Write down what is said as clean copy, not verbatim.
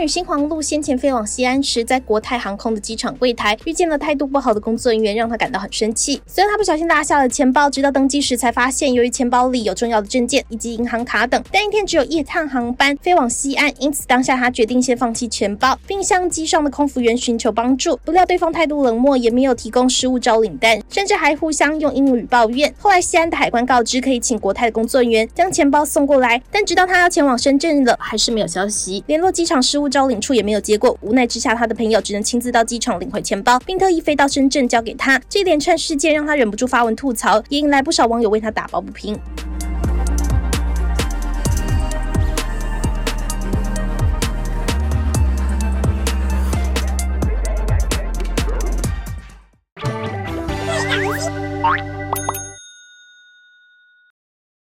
女星黄璐先前飞往西安时，在国泰航空的机场柜台遇见了态度不好的工作人员，让她感到很生气。随后她不小心落下了钱包，直到登机时才发现，由于钱包里有重要的证件以及银行卡等，但一天只有1趟航班飞往西安，因此当下她决定先放弃钱包，并向机上的空服员寻求帮助。不料对方态度冷漠，也没有提供失物招领单，甚至还互相用英语抱怨。后来西安的海关告知可以请国泰的工作人员将钱包送过来，但直到他要前往深圳了，还是没有消息。联络机场失物招领处也没有结果，无奈之下，他的朋友只能亲自到机场领回钱包，并特意飞到深圳交给他。这一连串事件让他忍不住发文吐槽，也引来不少网友为他打抱不平。